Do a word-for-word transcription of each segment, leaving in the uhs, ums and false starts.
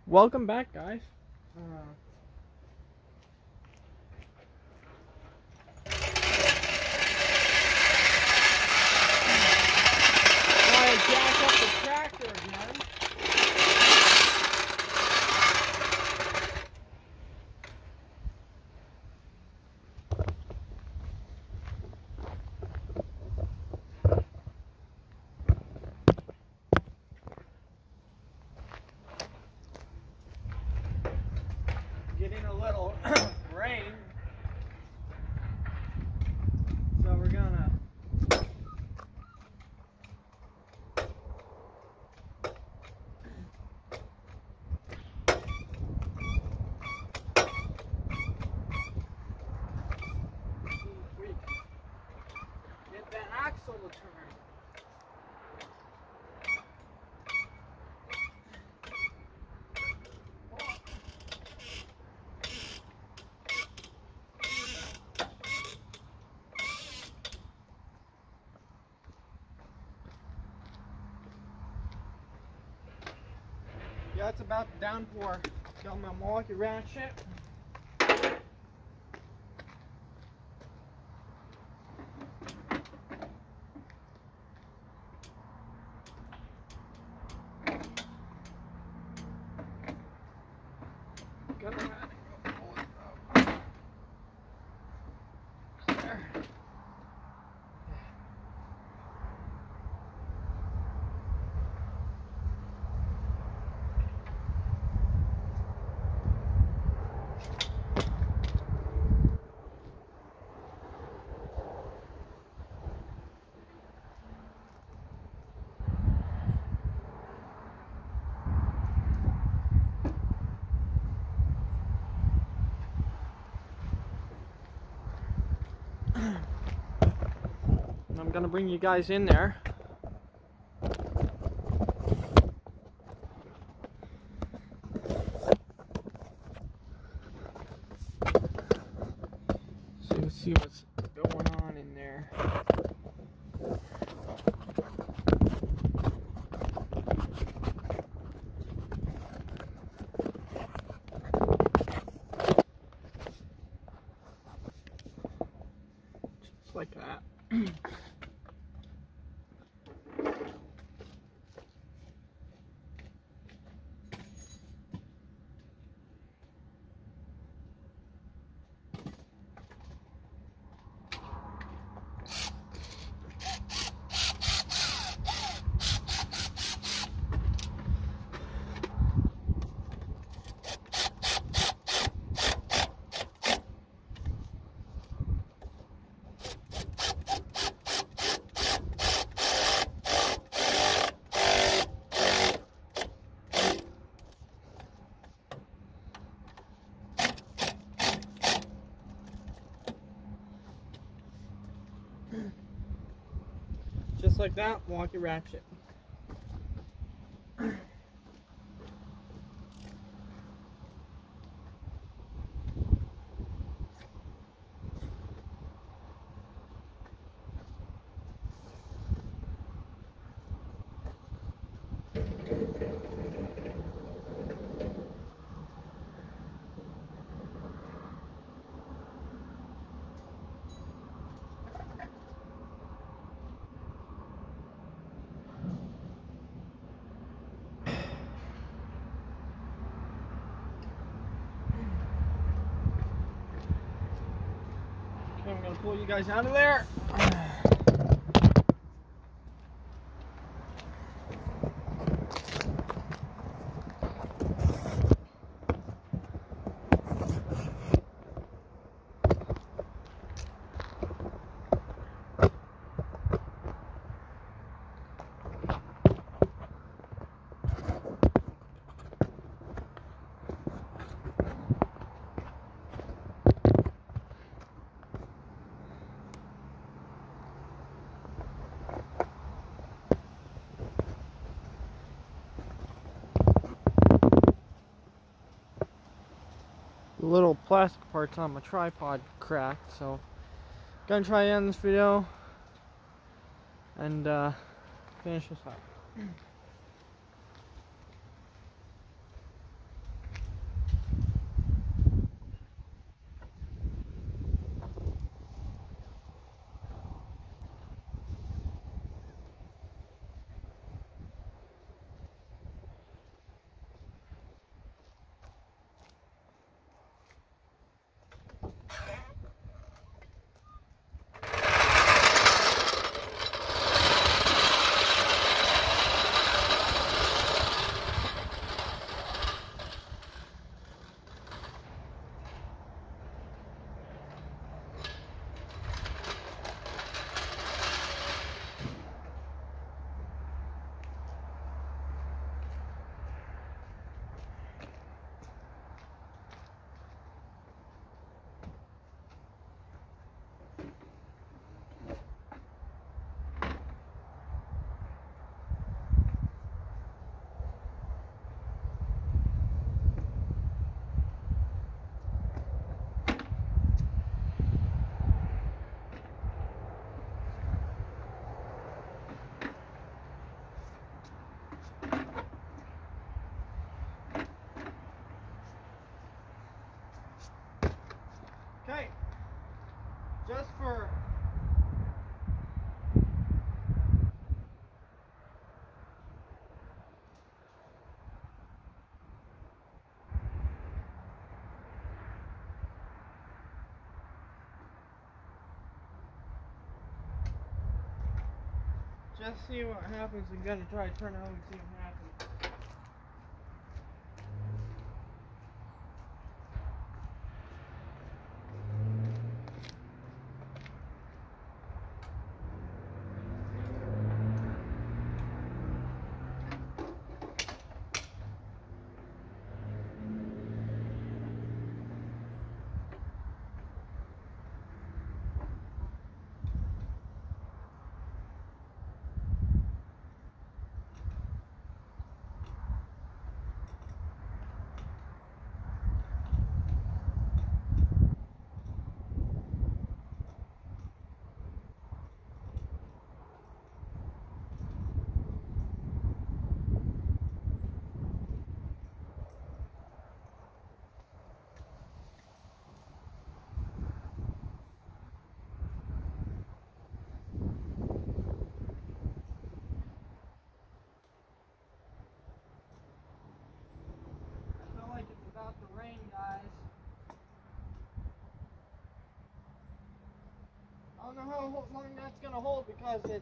Welcome back, guys. Uh, try to jack up the tractor again. Getting a little rain, so we're gonna get that axle to turn. Yeah, it's about the downpour. Got my Milwaukee ratchet. Gonna have to go pull it up. There. I'm gonna bring you guys in there. So you see what's going on in there. Just like that. Just like that, Milwaukee ratchet. I'm gonna pull you guys out of there. The little plastic parts on my tripod cracked, so gonna try to end this video and uh, finish this up. let's see what happens. I'm gonna try to turn it on and see what happens. About the rain, guys. I don't know how long that's gonna hold because it's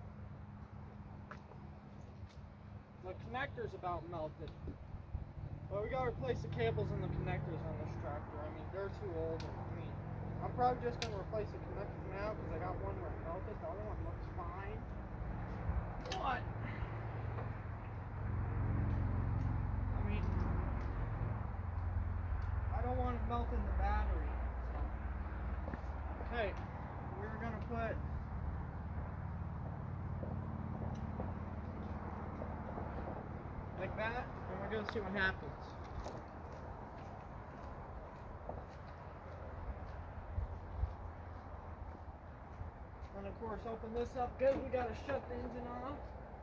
the connector's about melted. But we gotta replace the cables and the connectors on this tractor. I mean, they're too old. I mean, I'm probably just gonna replace the connector now because I got one where it melted. The other one looks fine. But I don't want to melt in the battery. So. Okay, we're gonna put like that, and we're gonna see what happens. And of course, open this up good. We gotta shut the engine off.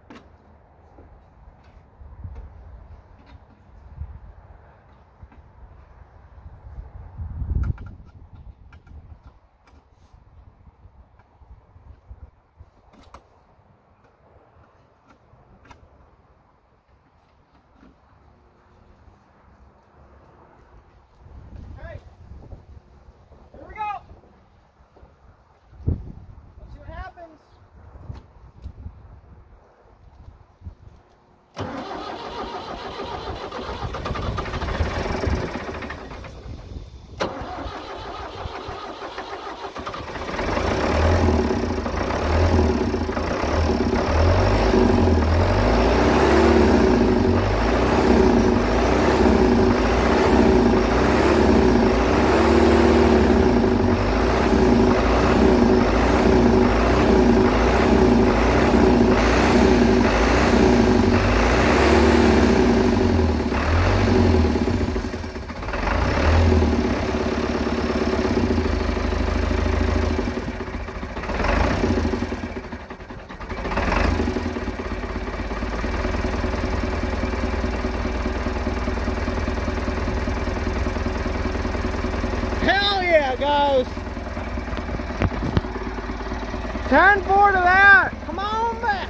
Goes ten four to that. Come on back.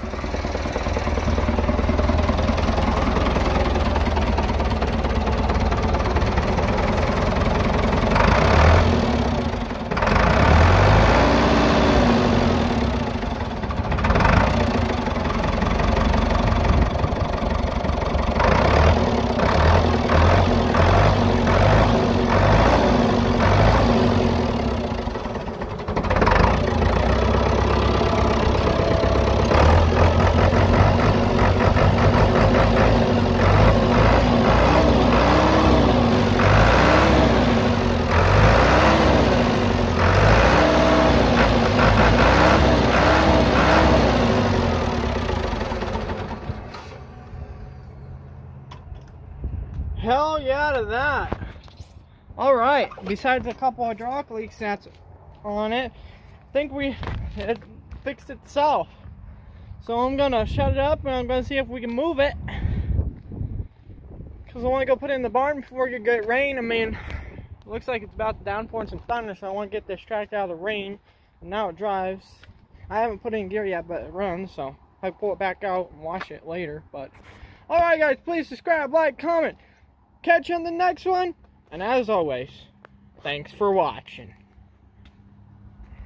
Hell yeah to that. Alright, besides a couple hydraulic leaks that's on it, I think we it fixed itself. So I'm gonna shut it up and I'm gonna see if we can move it. Because I want to go put it in the barn before you get rain. I mean, it looks like it's about to downpour some thunder, so I want to get this tractor out of the rain. And now it drives. I haven't put it in gear yet, but it runs, so I pull it back out and wash it later. But alright guys, please subscribe, like, comment. Catch you on the next one. And as always, thanks for watching.